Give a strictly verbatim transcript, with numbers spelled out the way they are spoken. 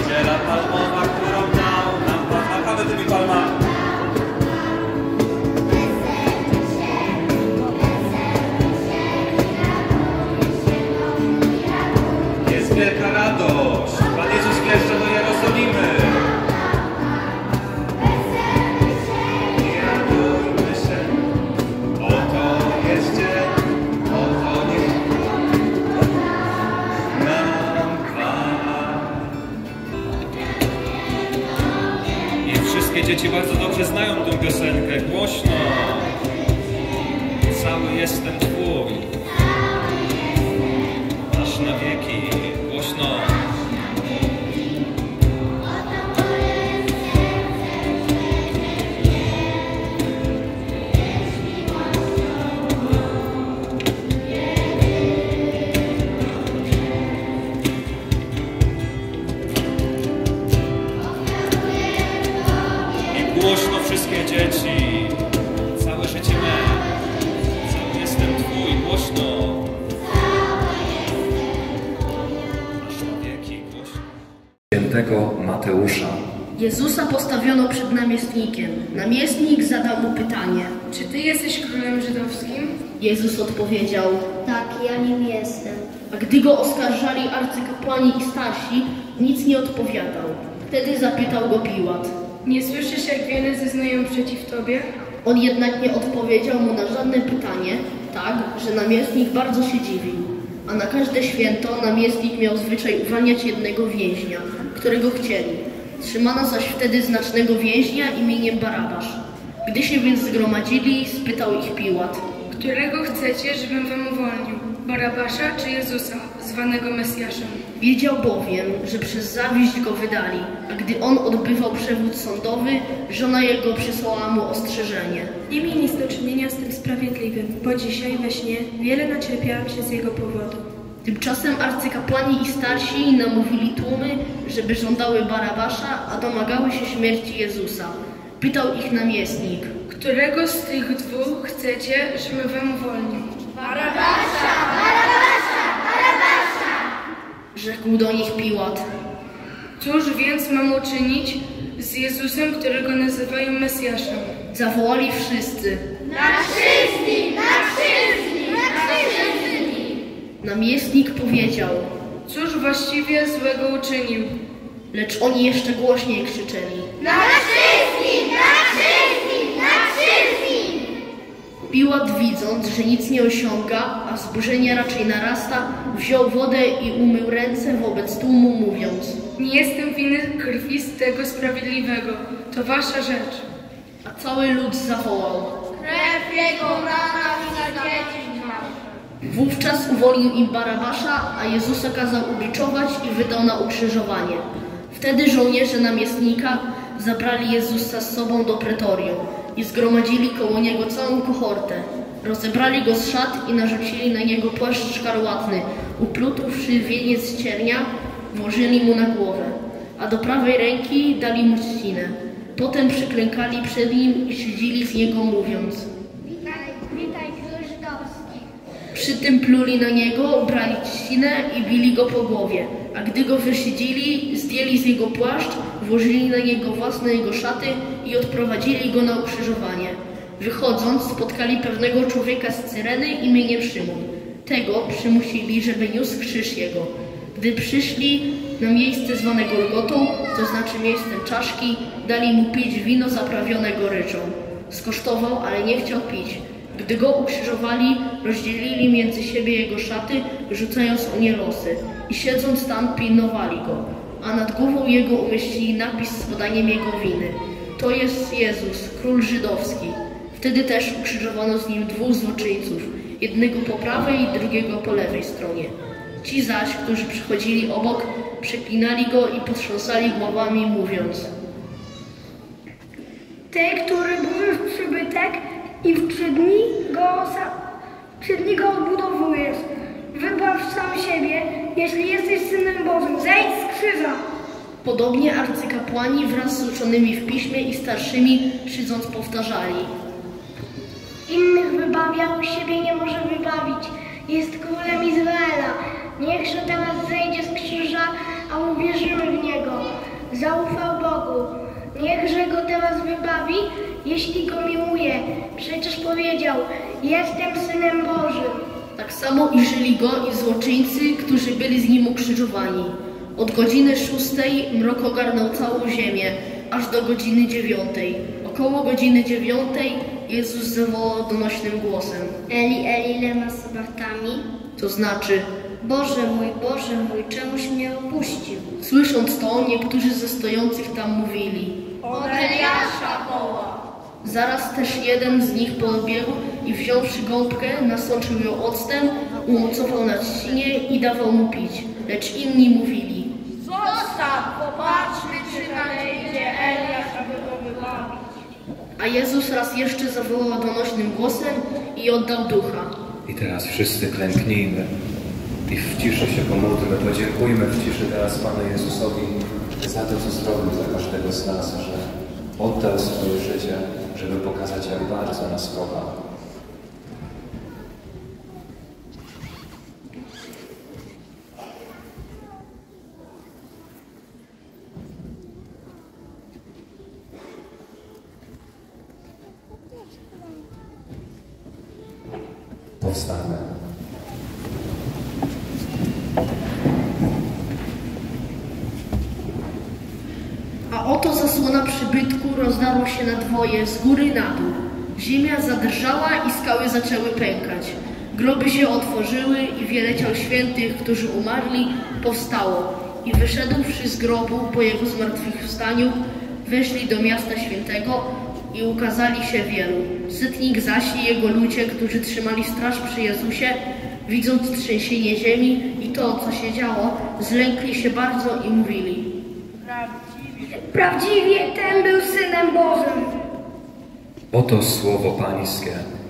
Niedziela palmowa, którą dał nam Pan. Naprawdę tymi palmami. Jest wielka radość. Pan Jezus wjeżdża do Jerozolimy. I radujmy się. Oto jest dzień. Oto niech nam Pan. I wszystkie dzieci bardzo dobrze znają tę piosenkę. Głośno. Cały jestem Twój. Aż na wieki. Głośno. I głośno wszystkie dzieci. Całe życie me. Cały jestem Twój. Głośno. Świętego Mateusza. Jezusa postawiono przed namiestnikiem. Namiestnik zadał mu pytanie. Czy ty jesteś królem żydowskim? Jezus odpowiedział. Tak, ja nim jestem. A gdy go oskarżali arcykapłani i starsi, nic nie odpowiadał. Wtedy zapytał go Piłat. Nie słyszysz, jak wiele zeznają przeciw tobie? On jednak nie odpowiedział mu na żadne pytanie, tak, że namiestnik bardzo się dziwił. A na każde święto namiestnik miał zwyczaj uwalniać jednego więźnia, którego chcieli. Trzymano zaś wtedy znacznego więźnia imieniem Barabasz. Gdy się więc zgromadzili, spytał ich Piłat. Którego chcecie, żebym wam uwolnił? Barabasza czy Jezusa, zwanego Mesjaszem? Wiedział bowiem, że przez zawiść go wydali, a gdy on odbywał przewód sądowy, żona jego przysłała mu ostrzeżenie. Nie miej nic do czynienia z tym sprawiedliwym, bo dzisiaj we śnie wiele nacierpiałam się z jego powodu. Tymczasem arcykapłani i starsi namówili tłumy, żeby żądały Barabasza, a domagały się śmierci Jezusa. Pytał ich namiestnik. Którego z tych dwóch chcecie, żebym wam uwolnił? Barabasza! Barabasza! Barabasza! Rzekł do nich Piłat. Cóż więc mam uczynić z Jezusem, którego nazywają Mesjaszem? Zawołali wszyscy. Na krzyżni! Na krzyżni! Na krzyżni! Namiestnik powiedział. Cóż właściwie złego uczynił? Lecz oni jeszcze głośniej krzyczeli. Na krzyżni! Na krzyżni! Na krzyżni! Piłat, widząc, że nic nie osiąga, a wzburzenie raczej narasta, wziął wodę i umył ręce wobec tłumu, mówiąc. Nie jestem winny krwi z tego sprawiedliwego. To wasza rzecz. A cały lud zawołał. Krew jego rana za dzieci nasze. Wówczas uwolnił im Barabasza, a Jezusa kazał ubiczować i wydał na ukrzyżowanie. Wtedy żołnierze namiestnika zabrali Jezusa z sobą do pretorium i zgromadzili koło niego całą kohortę. Rozebrali go z szat i narzucili na niego płaszcz szkarłatny, uplutówszy wieniec z ciernia, włożyli mu na głowę, a do prawej ręki dali mu trzcinę. Potem przyklękali przed nim i szydzili z niego, mówiąc. Witaj, witaj, król żydowski. Przy tym pluli na niego, brali trzcinę i bili go po głowie, a gdy go wyszydzili, zdjęli z jego płaszcz, włożyli na niego własne jego szaty i odprowadzili go na ukrzyżowanie. Wychodząc, spotkali pewnego człowieka z Cyreny imieniem Szymon. Tego przymusili, żeby niósł krzyż jego. Gdy przyszli na miejsce zwane Golgotą, to znaczy miejscem czaszki, dali mu pić wino zaprawione goryczą. Skosztował, ale nie chciał pić. Gdy go ukrzyżowali, rozdzielili między siebie jego szaty, rzucając o nie losy i siedząc tam pilnowali go, a nad głową jego umieścili napis z podaniem jego winy. To jest Jezus, król żydowski. Wtedy też ukrzyżowano z nim dwóch złoczyńców, jednego po prawej i drugiego po lewej stronie. Ci zaś, którzy przychodzili obok, przeklinali go i potrząsali głowami, mówiąc. Ty, który budzisz przybytek i w trzy dni go, trzy dni go odbudowujesz. Wybaw sam siebie, jeśli jesteś Synem Bożym. Zejdź z krzyża! Podobnie arcykapłani wraz z uczonymi w piśmie i starszymi, szydząc, powtarzali. Innych wybawiał, siebie nie może wybawić. Jest królem Izraela. Niechże teraz zejdzie z krzyża, a uwierzymy w Niego. Zaufał Bogu. Niechże Go teraz wybawi, jeśli Go miłuje. Przecież powiedział, jestem Synem Bożym. Tak samo i żyli Go i złoczyńcy, którzy byli z Nim ukrzyżowani. Od godziny szóstej mrok ogarnął całą ziemię, aż do godziny dziewiątej. Około godziny dziewiątej Jezus zawołał donośnym głosem. Eli, Eli, lema sabachthani? To znaczy, Boże mój, Boże mój, czemuś mnie opuścił? słysząc to, niektórzy ze stojących tam mówili. Od Eliasza woła. Zaraz też jeden z nich podbiegł i wziąwszy gąbkę, nasączył ją octem, umocował na trzcinie i dawał mu pić. Lecz inni mówili. Zostaw, popatrzmy, czy nadejdzie Eliasz, aby go wybawić. A Jezus raz jeszcze zawołał donośnym głosem i oddał ducha. I teraz wszyscy klęknijmy i w ciszy się pomódlmy. Podziękujmy w ciszy teraz Panu Jezusowi za to, co zrobił dla każdego z nas, że oddał swoje życie, żeby pokazać, jak bardzo nas kocha. Powstamy. A oto zasłona przybytku rozdarła się na dwoje, z góry na dół. Ziemia zadrżała i skały zaczęły pękać. Groby się otworzyły i wiele ciał świętych, którzy umarli, powstało. I wyszedłszy z grobu po jego zmartwychwstaniu, weszli do miasta świętego i ukazali się wielu. Sytnik zaś i jego ludzie, którzy trzymali straż przy Jezusie, widząc trzęsienie ziemi i to, co się działo, zlękli się bardzo i mówili. Prawdziwie ten był Synem Bożym. Oto słowo Pańskie.